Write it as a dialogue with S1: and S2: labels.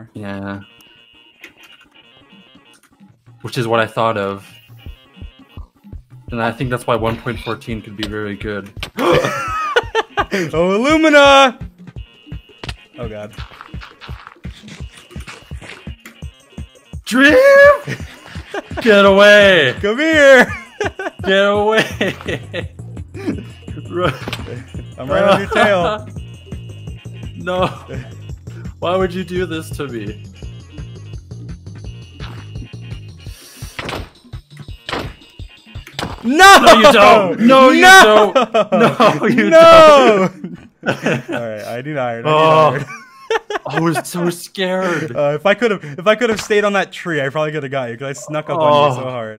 S1: Yeah. Which is what I thought of. And I think that's why 1.14 could be very good.
S2: Oh, Illumina! Oh god.
S1: Dream! Get away!
S2: Come here!
S1: Get away!
S2: I'm right on your tail.
S1: No. Why would you do this to me?
S2: No!
S1: No, you don't! No, you don't! No, you don't!
S2: Alright, I need iron.
S1: I was so scared.
S2: If I could have stayed on that tree, I probably could have got you because I snuck up on you so hard.